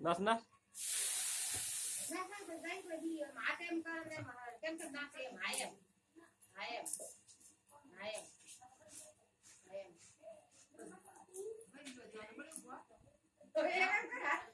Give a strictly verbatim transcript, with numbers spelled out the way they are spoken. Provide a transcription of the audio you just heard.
बस ना Nó không được đấy bởi vì má kem con đây mà kem trong nam xem hái em hái em hái em hái em tôi em hả